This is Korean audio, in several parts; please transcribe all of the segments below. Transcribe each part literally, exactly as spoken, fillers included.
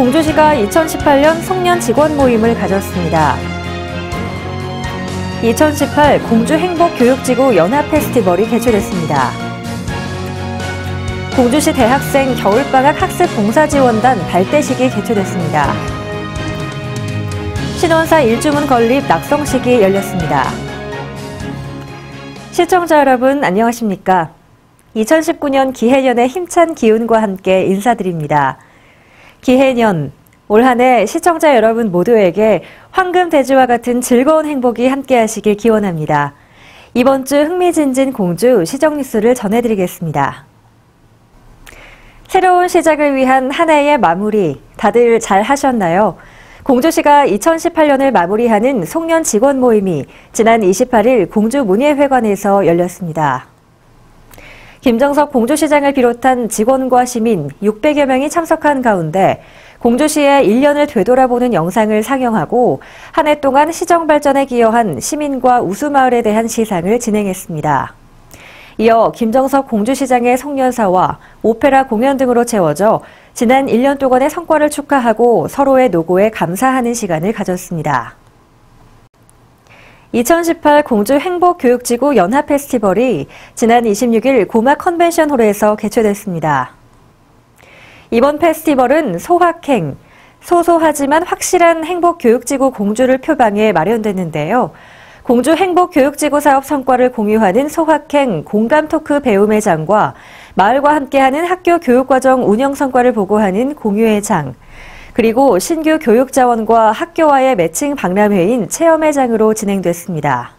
공주시가 이천십팔 년 송년 직원 모임을 가졌습니다. 이천십팔 공주행복교육지구 연합 페스티벌이 개최됐습니다. 공주시 대학생 겨울방학 학습봉사지원단 발대식이 개최됐습니다. 신원사 일주문 건립 낙성식이 열렸습니다. 시청자 여러분 안녕하십니까? 이천십구 년 기해년의 힘찬 기운과 함께 인사드립니다. 기해년, 올 한 해 시청자 여러분 모두에게 황금돼지와 같은 즐거운 행복이 함께하시길 기원합니다. 이번 주 흥미진진 공주 시정뉴스를 전해드리겠습니다. 새로운 시작을 위한 한 해의 마무리, 다들 잘 하셨나요? 공주시가 이천십팔 년을 마무리하는 송년 직원 모임이 지난 이십팔 일 공주문예회관에서 열렸습니다. 김정석 공주시장을 비롯한 직원과 시민 육백여 명이 참석한 가운데 공주시의 일 년을 되돌아보는 영상을 상영하고 한 해 동안 시정 발전에 기여한 시민과 우수마을에 대한 시상을 진행했습니다. 이어 김정석 공주시장의 송년사와 오페라 공연 등으로 채워져 지난 일 년 동안의 성과를 축하하고 서로의 노고에 감사하는 시간을 가졌습니다. 이천십팔 공주행복교육지구 연합 페스티벌이 지난 이십육 일 고마 컨벤션홀에서 개최됐습니다. 이번 페스티벌은 소확행, 소소하지만 확실한 행복교육지구 공주를 표방해 마련됐는데요. 공주 행복교육지구 사업 성과를 공유하는 소확행 공감 토크 배움의 장과 마을과 함께하는 학교 교육과정 운영 성과를 보고하는 공유의 장, 그리고 신규 교육자원과 학교와의 매칭 박람회인 체험의 장으로 진행됐습니다.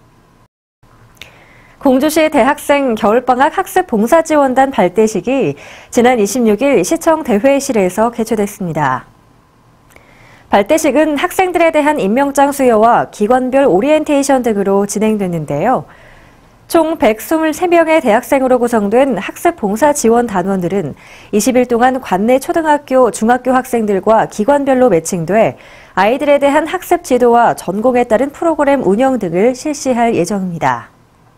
공주시 대학생 겨울방학 학습봉사지원단 발대식이 지난 이십육 일 시청 대회실에서 개최됐습니다. 발대식은 학생들에 대한 임명장 수여와 기관별 오리엔테이션 등으로 진행됐는데요. 총 백이십삼 명의 대학생으로 구성된 학습봉사지원단원들은 이십 일 동안 관내 초등학교, 중학교 학생들과 기관별로 매칭돼 아이들에 대한 학습 지도와 전공에 따른 프로그램 운영 등을 실시할 예정입니다.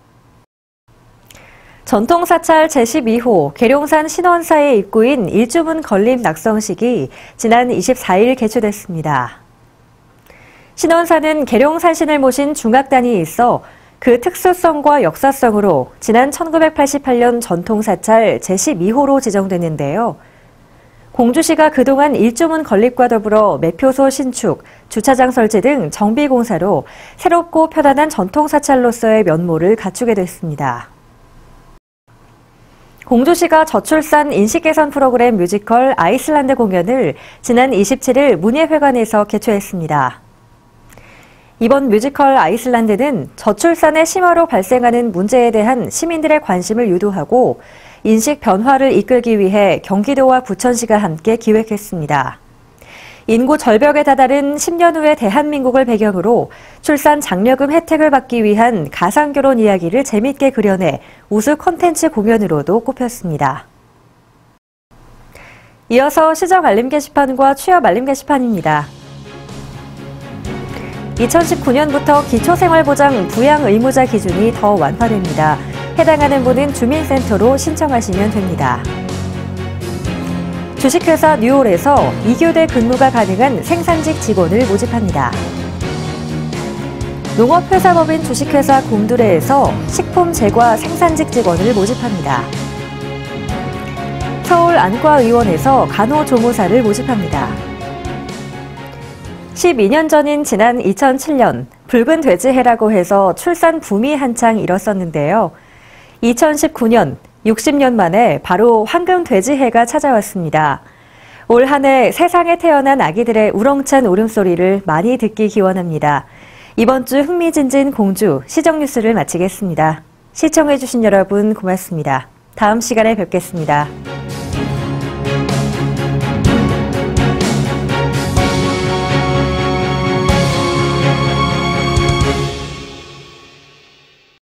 전통사찰 제십이 호 계룡산 신원사의 입구인 일주문 건립 낙성식이 지난 이십사 일 개최됐습니다. 신원사는 계룡산신을 모신 중악단이 있어 그 특수성과 역사성으로 지난 천구백팔십팔 년 전통사찰 제십이 호로 지정됐는데요. 공주시가 그동안 일주문 건립과 더불어 매표소 신축, 주차장 설치 등 정비공사로 새롭고 편안한 전통사찰로서의 면모를 갖추게 됐습니다. 공주시가 저출산 인식개선 프로그램 뮤지컬 아이슬란드 공연을 지난 이십칠 일 문예회관에서 개최했습니다. 이번 뮤지컬 아이슬란드는 저출산의 심화로 발생하는 문제에 대한 시민들의 관심을 유도하고 인식 변화를 이끌기 위해 경기도와 부천시가 함께 기획했습니다. 인구 절벽에 다다른 십 년 후의 대한민국을 배경으로 출산 장려금 혜택을 받기 위한 가상결혼 이야기를 재밌게 그려내 우수 콘텐츠 공연으로도 꼽혔습니다. 이어서 시정 알림 게시판과 취업 알림 게시판입니다. 이천십구 년부터 기초생활보장 부양 의무자 기준이 더 완화됩니다. 해당하는 분은 주민센터로 신청하시면 됩니다. 주식회사 뉴올에서 이 교대 근무가 가능한 생산직 직원을 모집합니다. 농업회사법인 주식회사 곰두레에서 식품 제과 생산직 직원을 모집합니다. 서울안과의원에서 간호조무사를 모집합니다. 십이 년 전인 지난 이천칠 년 붉은 돼지해라고 해서 출산 붐이 한창 일었었는데요. 이천십구 년 육십 년 만에 바로 황금 돼지해가 찾아왔습니다. 올 한 해 세상에 태어난 아기들의 우렁찬 울음소리를 많이 듣기 기원합니다. 이번 주 흥미진진 공주 시정뉴스를 마치겠습니다. 시청해주신 여러분 고맙습니다. 다음 시간에 뵙겠습니다.